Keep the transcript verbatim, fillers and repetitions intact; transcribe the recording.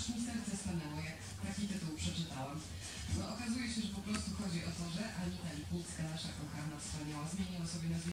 aż mi serce stanęło, jak taki tytuł przeczytałam. No okazuje się, że po prostu chodzi o to, że Anita Lipnicka, nasza kochana, wspaniała, zmieniła sobie nazwisko